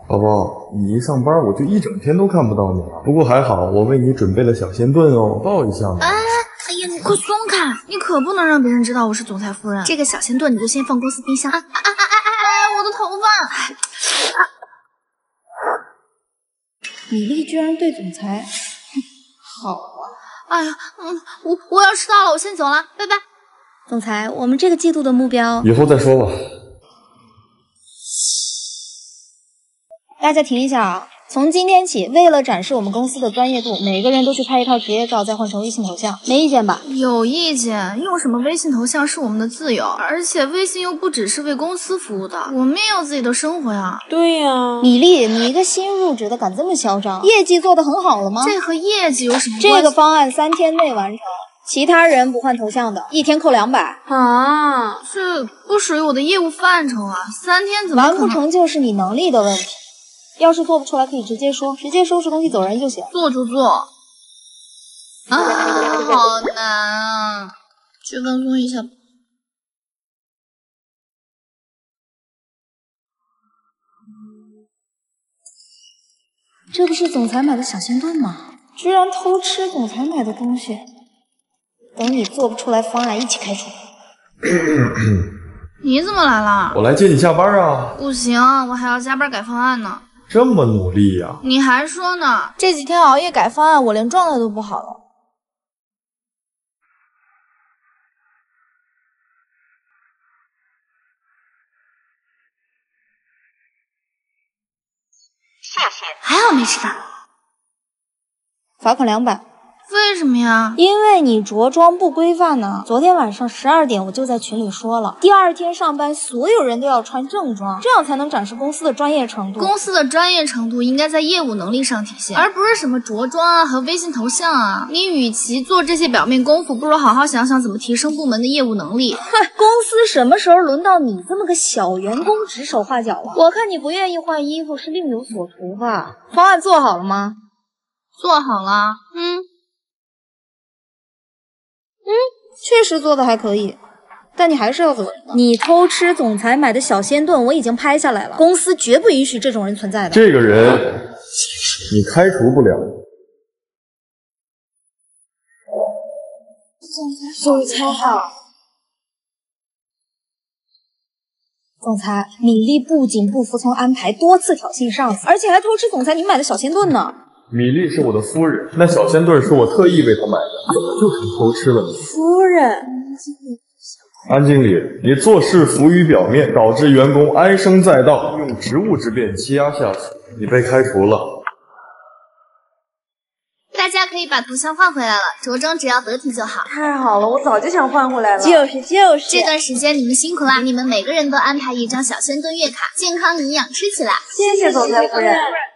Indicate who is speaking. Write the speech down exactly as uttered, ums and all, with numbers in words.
Speaker 1: 宝宝，你一上班我就一整天都看不到你了。不过还好，我为你准备了小仙炖哦，抱一下嘛。
Speaker 2: 哎，哎呀，你快松开！你可不能让别人知道我是总裁夫人。这个小仙炖你就先放公司冰箱。啊啊啊啊啊啊！我的头发！啊、
Speaker 3: 米粒居然对总裁好啊！
Speaker 2: 哎呀，嗯，我我要迟到了，我先走了，拜拜。
Speaker 3: 总裁，我们这个季度的目标……
Speaker 1: 以后再说吧。
Speaker 3: 大家停一下啊！从今天起，为了展示我们公司的专业度，每个人都去拍一套职业照，再换成微信头像，没意见吧？
Speaker 2: 有意见，用什么微信头像是我们的自由，而且微信又不只是为公司服务的，我们也有自己的生活呀。
Speaker 3: 对呀，米粒，你一个新入职的敢这么嚣张？业绩做得很好了吗？
Speaker 2: 这和业绩有什么关系？
Speaker 3: 这个方案三天内完成，其他人不换头像的，一天扣两百。
Speaker 2: 啊，这不属于我的业务范畴啊，三天怎么可能？
Speaker 3: 完不成就是你能力的问题。要是做不出来，可以直接说，直接收拾东西走人就行。
Speaker 2: 做就做。啊，好难啊！去放松一下吧。
Speaker 3: 这不是总裁买的小仙炖吗？居然偷吃总裁买的东西！等你做不出来方案，一起开除。
Speaker 2: 你怎么来了？
Speaker 1: 我来接你下班啊。
Speaker 2: 不行，我还要加班改方案呢。
Speaker 1: 这么努力呀、啊！
Speaker 2: 你还说呢？这几天熬夜改方案，我连状态都不好了。
Speaker 4: 谢谢。
Speaker 2: 还好没吃饭。
Speaker 3: 罚款两百。
Speaker 2: 为什么呀？
Speaker 3: 因为你着装不规范呢。昨天晚上十二点我就在群里说了，第二天上班所有人都要穿正装，这样才能展示公司的专业程度。
Speaker 2: 公司的专业程度应该在业务能力上体现，而不是什么着装啊和微信头像啊。你与其做这些表面功夫，不如好好想想怎么提升部门的业务能力。
Speaker 3: 哼，公司什么时候轮到你这么个小员工指手画脚了？我看你不愿意换衣服是另有所图吧？方案做好了吗？
Speaker 2: 做好了。嗯。
Speaker 3: 嗯，确实做的还可以，但你还是要走人的。你偷吃总裁买的小仙炖，我已经拍下来了，公司绝不允许这种人存在的。
Speaker 1: 这个人，你开除不了。
Speaker 3: 总裁好。总裁，米粒不仅不服从安排，多次挑衅上司，而且还偷吃总裁你买的小仙炖呢。
Speaker 1: 米粒是我的夫人，那小仙炖是我特意为她买的，怎么就成偷吃了呢？
Speaker 3: 夫人，
Speaker 1: 安经理，你做事浮于表面，导致员工唉声载道，用职务之便欺压下属，你被开除了。
Speaker 2: 大家可以把头像换回来了，着装只要得体就好。
Speaker 3: 太好了，我早就想换回来了。
Speaker 2: 就是就是，这段时间你们辛苦啦，给你们每个人都安排一张小仙炖月卡，健康营养吃起来。
Speaker 3: 谢谢总裁夫人。